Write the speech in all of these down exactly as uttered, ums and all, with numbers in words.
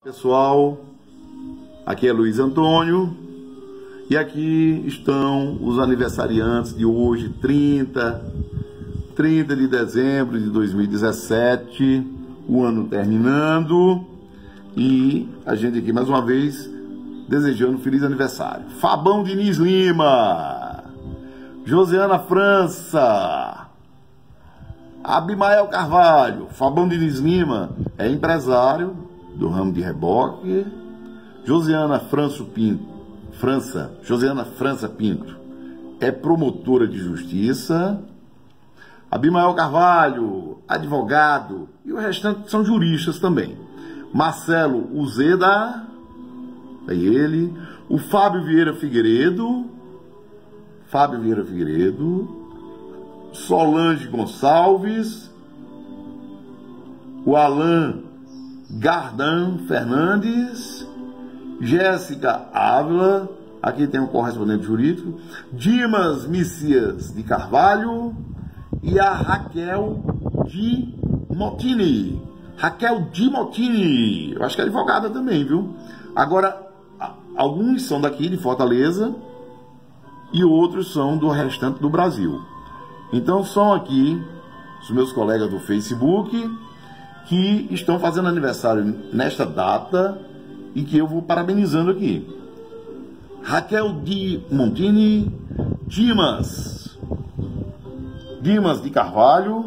Pessoal, aqui é Luiz Antônio e aqui estão os aniversariantes de hoje, trinta de dezembro de dois mil e dezessete, o ano terminando e a gente aqui mais uma vez desejando um feliz aniversário. Fabão Diniz Lima, Josiana França, Abimael Carvalho. Fabão Diniz Lima é empresário do ramo de reboque. Josiana França Pinto, França, Josiana França Pinto é promotora de justiça. Abimael Carvalho, advogado, e o restante são juristas também. Marcelo Uzeda, é ele. O Fábio Vieira Figueiredo, Fábio Vieira Figueiredo, Solange Gonçalves, o Alan Gardan Fernandes, Jéssica Ávila, aqui tem um correspondente jurídico, Dimas Messias de Carvalho e a Raquel Di Motini. Raquel Di Motini, eu acho que é advogada também, viu? Agora, alguns são daqui de Fortaleza e outros são do restante do Brasil. Então são aqui os meus colegas do Facebook que estão fazendo aniversário nesta data e que eu vou parabenizando aqui. Raquel Di Montini, Dimas, Dimas de Carvalho,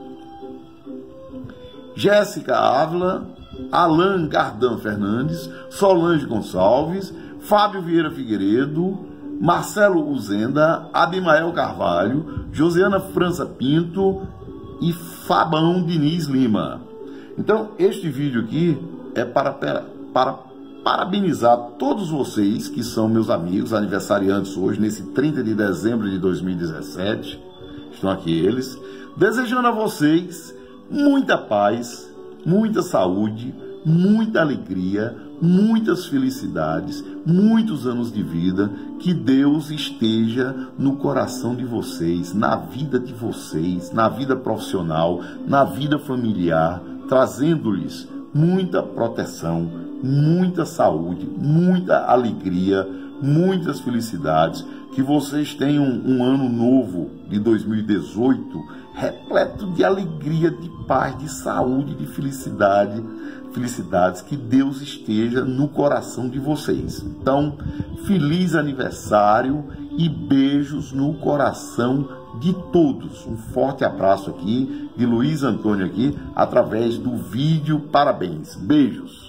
Jéssica Ávila, Alan Gardan Fernandes, Solange Gonçalves, Fábio Vieira Figueiredo, Marcelo Uzenda, Abimael Carvalho, Josiana França Pinto e Fabão Diniz Lima. Então, este vídeo aqui é para, para parabenizar todos vocês que são meus amigos, aniversariantes hoje, nesse trinta de dezembro de dois mil e dezessete. Estão aqui eles. Desejando a vocês muita paz, muita saúde, muita alegria, muitas felicidades, muitos anos de vida. Que Deus esteja no coração de vocês, na vida de vocês, na vida profissional, na vida familiar, trazendo-lhes muita proteção, muita saúde, muita alegria, muitas felicidades. Que vocês tenham um ano novo de dois mil e dezoito repleto de alegria, de paz, de saúde, de felicidade, felicidades. Que Deus esteja no coração de vocês. Então, feliz aniversário e beijos no coração de todos. Um forte abraço aqui de Luiz Antônio aqui, através do vídeo. Parabéns. Beijos.